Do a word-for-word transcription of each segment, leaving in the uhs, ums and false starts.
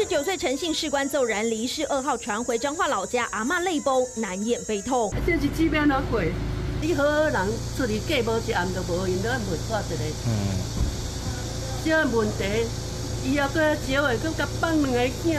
十九岁陈姓士官骤然离世，噩耗传回彰化老家，阿嬷泪崩，难掩悲痛。 这日子要哪过？你好好人出去嫁无一暗都无，因都问我一个。嗯。这问题，以后搁结婚，搁甲放两个囝。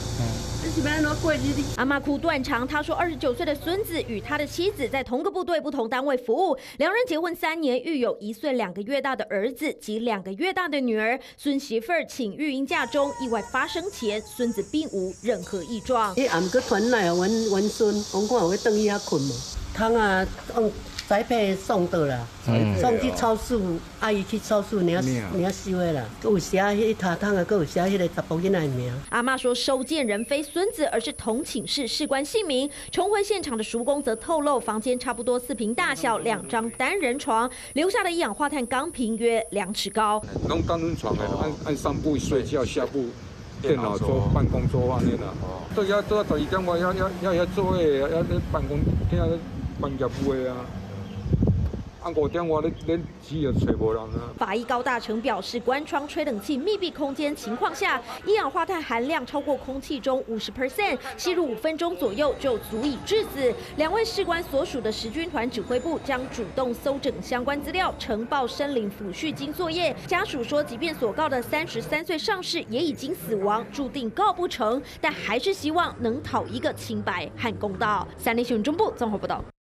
阿嬷哭断肠，她说，二十九岁的孙子与他的妻子在同个部队、不同单位服务，两人结婚三年，育有一岁两个月大的儿子及两个月大的女儿。孙媳妇儿请育婴假中，意外发生前，孙子并无任何异状。 伊暗搁传来阮阮孙，讲看有要转去遐困无？汤啊，用栽培送到啦，送去超市，阿姨去超市领领收的啦。佮有写迄塔汤啊，佮有写迄个查甫囡仔的名。 阿嬷说，收件人非孙子，而是同寝室士官姓名。重回现场的叔公则透露，房间差不多四平大小，两张单人床，留下的一氧化碳钢瓶约两尺高。 弄单人床的，按按上部睡觉，下部电脑桌、办公桌安尼啦。都要都要十二点外要要要要做诶，要要办公厅啊办业务诶啊。 按五点我咧咧只有找无人啊。 法医高大成表示，关窗吹冷气、密闭空间情况下，一氧化碳含量超过空气中五十 percent， 吸入五分钟左右就足以致死。两位士官所属的十军团指挥部将主动搜整相关资料，呈报申领抚恤金作业。家属说，即便所告的三十三岁上士也已经死亡，注定告不成，但还是希望能讨一个清白和公道。三立新闻中部综合报道。